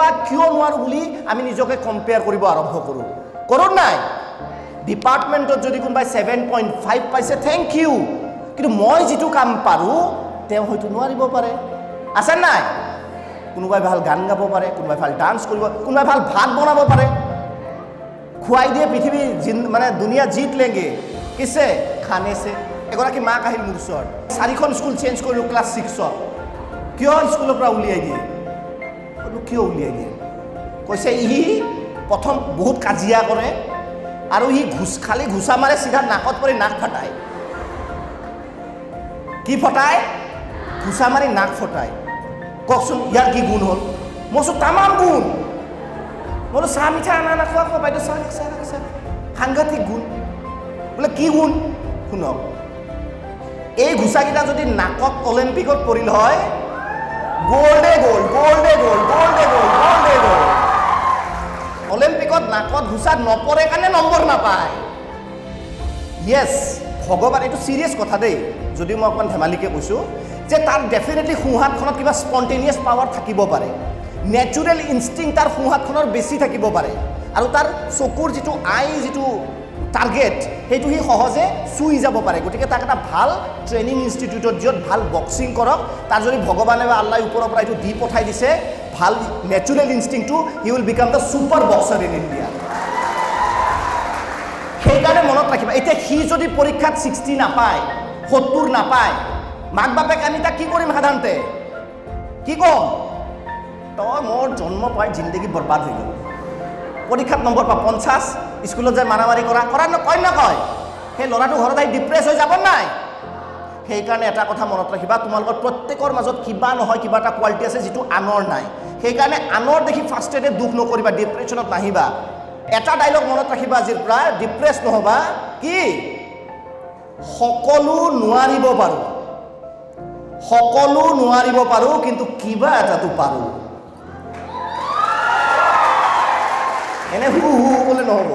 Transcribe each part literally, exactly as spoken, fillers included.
কিয় নোৱাৰো বুলি আমি নিজকে কম্পেয়াৰ কৰিব আৰম্ভ কৰোঁ কৰোঁ নাই ডিপাৰ্টমেণ্টত যদি কোনোবাই ছেভেন পইণ্ট ফাইভ পাইছে থেংক ইউ কিন্তু মই যিটো কাম পাৰোঁ তেওঁ হয়তো নোৱাৰিব পাৰে আছে নাই কোনোবাই ভাল গান গাব পাৰে কোনোবাই ভাল ডান্স কৰিব কোনোবাই ভাল ভাত বনাব পাৰে খুৱাই দিয়ে পৃথিৱী মানে দুনিয়া জিত লেগে কিছে খানে সে এগৰাকী মাক আহিল মোৰ ওচৰত চাৰিখন স্কুল চেঞ্জ কৰিলোঁ ক্লাছ ছিক্সত কিয় স্কুলৰ পৰা উলিয়াই দিয়ে কিয় উলিয়াই দিয়ে কৈছে ই প্ৰথম বহুত কাজিয়া কৰে আৰু ই ঘুচ খালি ঘুচা মাৰে চিধা নাকত পৰি নাক ফটায় কি ফটায় ঘুচা মাৰি নাক ফটায় কওকচোন ইয়াৰ কি গুণ হ'ল মই কৈছোঁ তামাম গুণ মই বোলো চাহ মিঠা আনা না খোৱা খোৱা বাইদেউ চাহ চাহ চাহ সাংঘাতিক গুণ বোলে কি গুণ শুনক এই ঘুচাকেইটা যদি নাকত অলিম্পিকত পৰিল হয় গোল্ডে গোল্ড গোল্ডে গোল্ড গোল্ডে গোল্ড গোল্ডে গোল্ড অলিম্পিকত নাকত ঘুচাত নপৰে কাৰণে নম্বৰ নাপায় য়েছ ভগৱান এইটো চিৰিয়াছ কথা দেই যদিও মই অকণমান ধেমালিকৈ কৈছোঁ যে তাৰ ডেফিনেটলি সোঁহাতখনত কিবা স্পণ্টেনিয়াছ পাৱাৰ থাকিব পাৰে নেচুৰেল ইনষ্টিং তাৰ সোঁহাতখনৰ বেছি থাকিব পাৰে আৰু তাৰ চকুৰ যিটো আই যিটো টাৰ্গেট সেইটো সি সহজে চুই যাব পাৰে গতিকে তাক এটা ভাল ট্ৰেইনিং ইনষ্টিটিউটত য'ত ভাল বক্সিং কৰক তাৰ যদি ভগৱানে বা আল্লাই ওপৰৰ পৰা এইটো দি পঠাই দিছে ভাল নেচুৰেল ইনষ্টিংটো he will become the super boxer in India সেইকাৰণে মনত ৰাখিবা এতিয়া সি যদি পৰীক্ষাত ছিক্সটি নাপায় সত্তৰ নাপায় মাক বাপেক আমি তাক কি কৰিম সাধাৰণতে কি ক'ম তই মোৰ জন্ম পাই জিন্দগী বৰবাদ হৈ গ'ল পৰীক্ষাত নম্বৰ পা পঞ্চাছ স্কুলত যায় মাৰামাৰি কৰা কৰা নকয় নকয় সেই ল'ৰাটো ঘৰত আহি ডিপ্ৰেছ হৈ যাব নাই সেইকাৰণে এটা কথা মনত ৰাখিবা তোমালোকৰ প্ৰত্যেকৰ মাজত কিবা নহয় কিবা এটা কোৱালিটি আছে যিটো আনৰ নাই সেইকাৰণে আনৰ দেখি ফাৰ্ষ্টতে দুখ নকৰিবা ডিপ্ৰেশ্যনত নাহিবা এটা ডাইলগ মনত ৰাখিবা আজিৰ পৰা ডিপ্ৰেছ নহবা কি সকলো নোৱাৰিব পাৰোঁ সকলো নোৱাৰিব পাৰোঁ কিন্তু কিবা এটাতো পাৰোঁ এনে হু হু ক'লে নহ'ব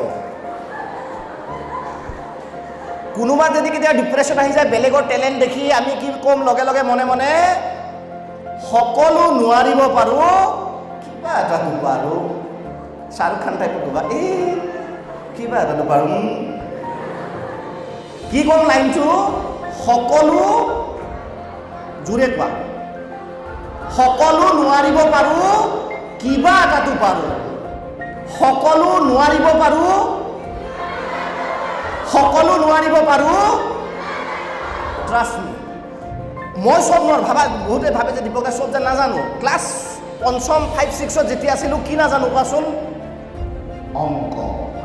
কোনোবা যদি কেতিয়া ডিপ্ৰেশ্যন আহি যায় বেলেগৰ টেলেণ্ট দেখি আমি কি ক'ম লগে লগে মনে মনে সকলো নোৱাৰিব পাৰোঁ কিবা এটাতো পাৰোঁ শ্বাহৰুখ খান টাইপত ক'বা এই কিবা এটাতো পাৰোঁ কি ক'ম লাইনটো সকলো জোৰে কোৱা সকলো নোৱাৰিব পাৰোঁ কিবা এটাতো পাৰোঁ সকলো নোৱাৰিব পাৰোঁ সকলো নোৱাৰিব পাৰোঁ ট্ৰাষ্ট মি মই চব নোৱাৰোঁ ভাবা বহুতে ভাবে যে দীপকে চব যে নাজানো ক্লাছ পঞ্চম ফাইভ ছিক্সত যেতিয়া আছিলোঁ কি নাজানো কোৱাচোন অংক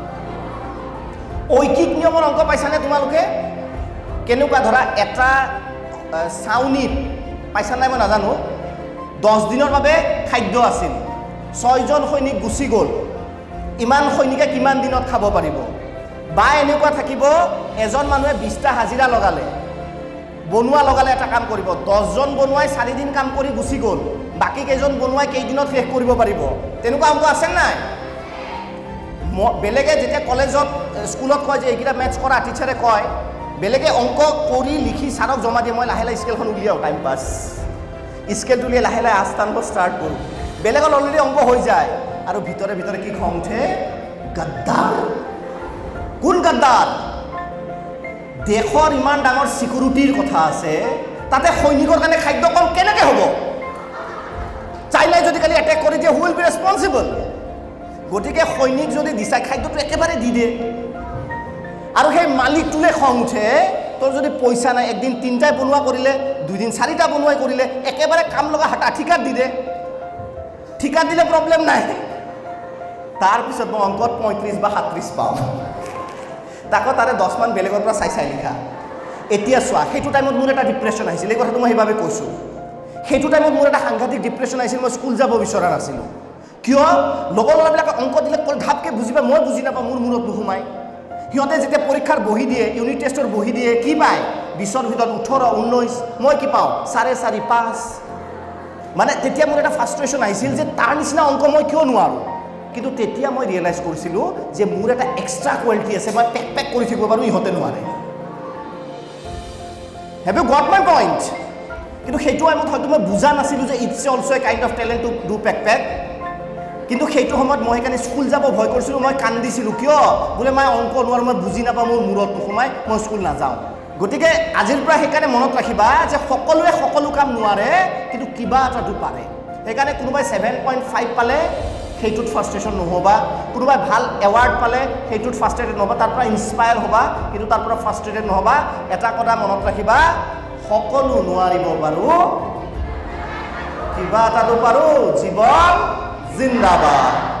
ঐকিক নিয়মৰ অংক পাইছানে তোমালোকে কেনেকুৱা ধৰা এটা চাউনিত পাইছা নাই মই নাজানো দহ দিনৰ বাবে খাদ্য আছিল ছয়জন সৈনিক গুচি গ'ল ইমান সৈনিকে কিমান দিনত খাব পাৰিব বা এনেকুৱা থাকিব এজন মানুহে বিছটা হাজিৰা লগালে বনোৱা লগালে এটা কাম কৰিব দহজন বনোৱাই চাৰিদিন কাম কৰি গুচি গ'ল বাকী কেইজন বনোৱাই কেইদিনত শেষ কৰিব পাৰিব তেনেকুৱা অংক আছে নাই বেলেগে যেতিয়া কলেজত স্কুলত কয় যে এইকেইটা মেথছ কৰা টিচাৰে কয় বেলেগে অংক কৰি লিখি ছাৰক জমা দিয়ে মই লাহে লাহে স্কেলখন উলিয়াওঁ টাইম পাছ স্কেলটো উলিয়াই লাহে লাহে আস্তানব ষ্টাৰ্ট কৰোঁ বেলেগত অলৰেডি অংক হৈ যায় আৰু ভিতৰে ভিতৰে কি খং উঠে গাদ্দাৰ কোন গাদ্দাৰ দেশৰ ইমান ডাঙৰ চিকিউৰিটিৰ কথা আছে তাতে সৈনিকৰ কাৰণে খাদ্য কম কেনেকৈ হ'ব চাইনাই যদি কালি এটেক কৰি দিয়ে হু উইল বি ৰেছপনচিবল গতিকে সৈনিক যদি দিছে খাদ্যটো একেবাৰে দি দিয়ে আৰু সেই মালিকটোলে খং উঠে তোৰ যদি পইচা নাই একদিন তিনিটাই বনোৱা কৰিলে দুদিন চাৰিটা বনোৱাই কৰিলে একেবাৰে কাম লগা হাতা ঠিকাত দি দে ঠিকাত দিলে প্ৰব্লেম নাই তাৰপিছত মই অংকত পঁয়ত্ৰিছ বা সাতত্ৰিছ পাওঁ তাকো তাৰে দহমান বেলেগৰ পৰা চাই চাই লিখা এতিয়া চোৱা সেইটো টাইমত মোৰ এটা ডিপ্ৰেশ্যন আহিছিল এই কথাটো মই সেইবাবে কৈছোঁ সেইটো টাইমত মোৰ এটা সাংঘাতিক ডিপ্ৰেশ্যন আহিছিল মই স্কুল যাব বিচৰা নাছিলোঁ কিয় লগৰ ল'ৰাবিলাকে অংক দিলে কল ঢাপকৈ বুজি পায় মই বুজি নাপাওঁ মোৰ মূৰত নোসোমায় সিহঁতে যেতিয়া পৰীক্ষাৰ বহি দিয়ে ইউনিট টেষ্টৰ বহি দিয়ে কি পায় বিছৰ ভিতৰত ওঠৰ ঊনৈছ মই কি পাওঁ চাৰে চাৰি পাঁচ মানে তেতিয়া মোৰ এটা ফ্ৰাষ্ট্ৰেশ্যন আহিছিল যে তাৰ নিচিনা অংক মই কিয় নোৱাৰোঁ কিন্তু তেতিয়া মই ৰিয়েলাইজ কৰিছিলোঁ যে মোৰ এটা এক্সট্ৰা কোৱালিটি আছে মই পেক পেক কৰি থাকিব পাৰোঁ ইহঁতে নোৱাৰে have you got my point কিন্তু সেইটো টাইমত হয়তো মই বুজা নাছিলোঁ যে it's also' a kind of talent to do পেক পেক কিন্তু সেইটো সময়ত মই সেইকাৰণে স্কুল যাব ভয় কৰিছিলোঁ মই কান্দিছিলোঁ কিয় বোলে মই অংক নোৱাৰোঁ মই বুজি নাপাওঁ মোৰ মূৰত নোসোমাই মই স্কুল নাযাওঁ গতিকে আজিৰ পৰা সেইকাৰণে মনত ৰাখিবা যে সকলোৱে সকলো কাম নোৱাৰে কিন্তু কিবা এটাটো পাৰে সেইকাৰণে কোনোবাই ছেভেন পইণ্ট ফাইভ পালে সেইটোত ফ্ৰাষ্ট্ৰেশ্যন নহ'বা কোনোবাই ভাল এৱাৰ্ড পালে সেইটোত ফ্ৰাষ্ট্ৰেটেড নহ'বা তাৰ পৰা ইনস্পায়াৰ হ'বা কিন্তু তাৰ পৰা ফ্ৰাষ্ট্ৰেটেড নহ'বা এটা কথা মনত ৰাখিবা সকলো নোৱাৰিব পাৰোঁ কিবা এটাটো পাৰোঁ জীৱন জিন্দাবাদ